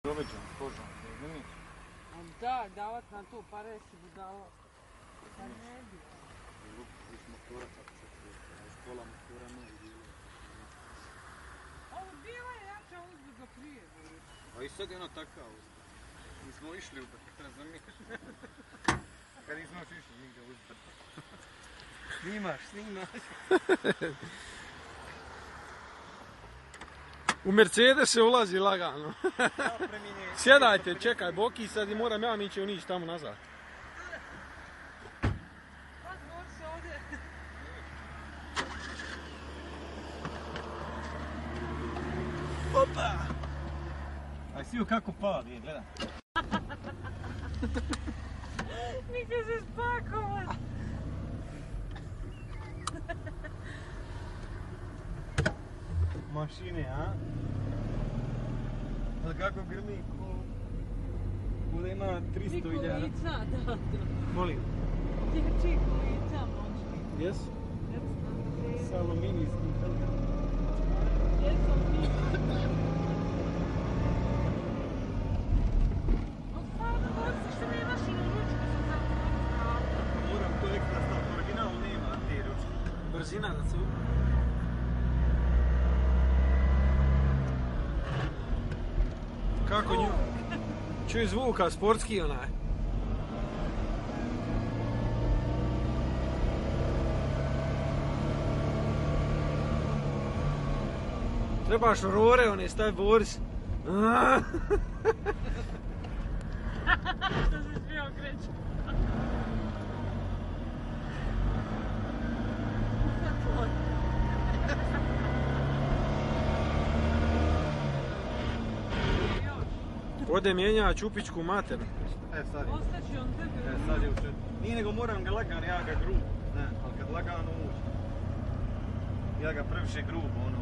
Doveđan, kožan, razumiješ? Da, davat na to pare si budala. Pa ne bi. Luk motora kako se čuje, škola motora ne je bilo. Ovo bila je jača uzbrzo prije. A i sad je ona takav. Mi smo išli u brdo, razumiješ? Kad nismo još išli nigdje uz brdo. Snimaš. U Mercedes se ulazi lagano. Sjedajte, čekaj, Boki, sad moram ja nići unići tamo nazad. Pas može se ovdje. Opa! A si kako pali, gledaj. Nikad se spakovat. Mašine, a? Ali kako grmi, ko da ima 300.000. Kolica, da. Molim? Dječji kolica moćni. Jesu? S aluminijskim filtrom. Jesu mi. O stvarno, doći što nemaš i na ručku su zapravo. Moram to ekstra staviti, original nema te ručke. Brzina da se... Kako nju? Čuj zvuka, sportski onaj. Trebaš rore, one stavi Boris. Što se svi okreću. Ode mijenja Čupićku mater. Sad je. Ostaći on tebe. Sad je u četiri. Nije nego moram ga lagano, ja ga grubo. Ne, ali kad lagano uđe. Ja ga previše grubo,